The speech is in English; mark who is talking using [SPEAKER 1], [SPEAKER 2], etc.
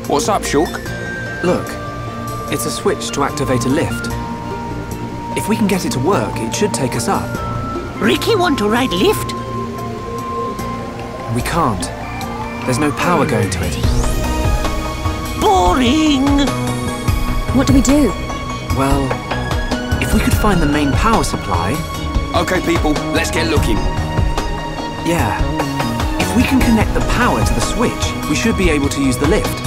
[SPEAKER 1] What's up, Shulk?
[SPEAKER 2] Look, it's a switch to activate a lift. If we can get it to work, it should take us up.
[SPEAKER 3] Ricky want to ride lift?
[SPEAKER 2] We can't. There's no power going to it.
[SPEAKER 3] Boring!
[SPEAKER 4] What do we do?
[SPEAKER 2] Well, if we could find the main power supply...
[SPEAKER 1] Okay, people, let's get looking.
[SPEAKER 2] Yeah. If we can connect the power to the switch, we should be able to use the lift.